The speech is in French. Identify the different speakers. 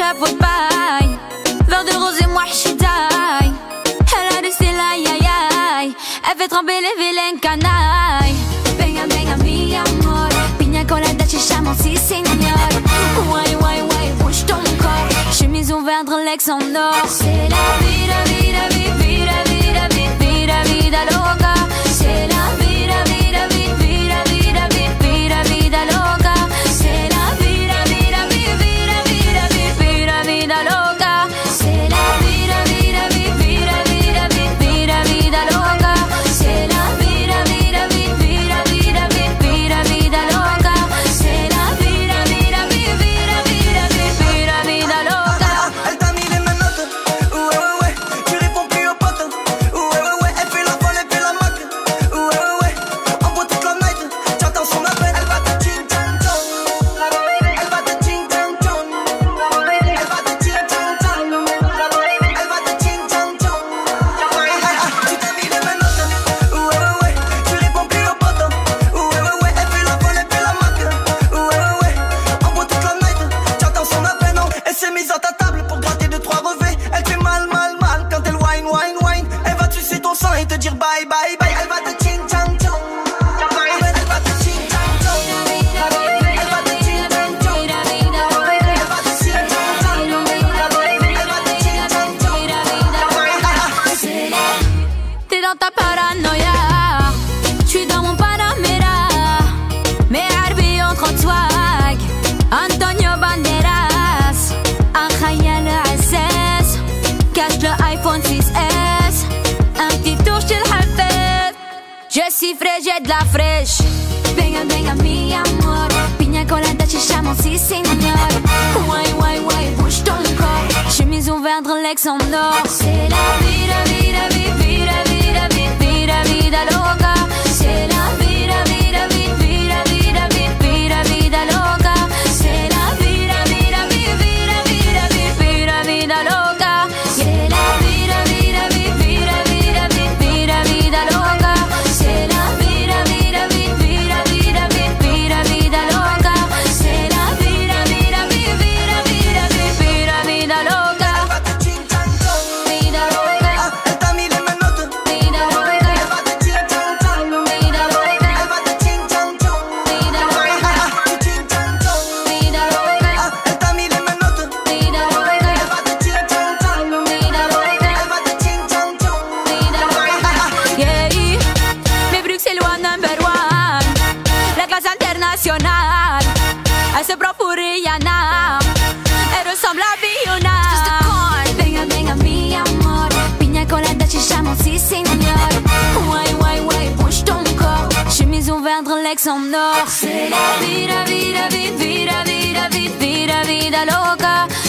Speaker 1: chapeau de paille, verre de rose et moi j'suis taille. Elle a resté là, aïe aïe aïe. Elle fait trembler les vilaines canailles. Venga, venga, mi amor, piña colada, chichamo, si señor. Ouais, ouais, ouais, bouge ton corps. Chemise ouverte, Rolex en or. C'est la vida, vida, vida, vida, vida, vida, vida loca. C'est la vida, vida, vida, vida, vida, vida, vida loca. C'est la vida, vida, vida, vida, vida, vida, vida loca. C'est la vida, vida, vida, vida, vida, vida, vida loca. C'est la vida, vida, vida, vida, vida, vida, vida loca. C'est la vida, vida, vida, vida, vida, vida, vida loca.
Speaker 2: Elle t'a mis les mêmes notes, ouais ouais ouais. Tu réponds plus aux potes, ouais ouais ouais. Elle fait la folle, elle fait la moque, ouais ouais ouais. En bout toute la night, j'attends son appel. Elle va te ching chang chong, elle va te ching chang chong, elle va te ching chang chong, elle va te ching chang chong. Tu t'as mis les mêmes notes, ouais ouais ouais. Tu réponds plus aux potes, ouais ouais ouais. Elle fait la folle, elle fait la moque, ouais ouais ouais. En bout toute la night, j'attends son appel. Non, elle s'est mise à ta table pour gratter 2-3 revêts. Elle fait mal, mal, mal quand elle whine, whine, whine. Elle va te sucer ton sang et te dire bye, bye, bye. Elle va te ching chang chong, elle va te ching chang chong, elle va te ching chang chong, elle va te ching chang chong, elle va te ching chang chong.
Speaker 1: T'es dans ta paranoïa, j'suis dans mon Panamera. Mais Harvey en trop de swag, Antonio Banderas. Un khayal Assas, cache le iPhone 6S. Un petit tour chez le Hafez. Je suis fraîche, j'ai de la fraîche. Venga, venga, mi amor, piña colada, chichamo, si señor. Ouais, ouais, ouais, bouge ton corps. Chemise ouverte, Rolex en or. C'est la vida, vida, vida, vida, vida, vida, vida loca. C'est la vida, vida, vida, vida, vida, vida, vida loca. C'est la vida, vida, vida, vida, vida, vida, vida loca. C'est la vida, vida, vida, vida, vida, vida, vida loca. C'est la vida, vida, vida, vida, vida, vida, vida loca. C'est la vida, vida, vida, vida, vida, vida, vida loca.
Speaker 2: Elle va te ching chang chong,
Speaker 1: Vida loca,
Speaker 2: elle t'a mis les mêmes notes.
Speaker 1: vida loca,
Speaker 2: Elle va te ching chang chong,
Speaker 1: vida loca,
Speaker 2: elle va te ching chang chong,
Speaker 1: vida loca,
Speaker 2: tu ching chang chong.
Speaker 1: vida loca,
Speaker 2: Elle t'a mis les mêmes notes.
Speaker 1: vida loca,
Speaker 2: Elle va te ching chang chong,
Speaker 1: vida loca.
Speaker 2: elle va te ching chang chong.
Speaker 1: Yeah, mais Bruxellois number one, la classe internationale. Elle se prend pour Rihanna, elle ressemble à Fiona. Venga, venga, mi amor, piña colada, chichamo, si señor. Ouais, ouais, ouais, bouge ton corps. Chemise ouverte, Rolex en or. C'est la vida, vida, vida, vida, vida, vida, vida loca.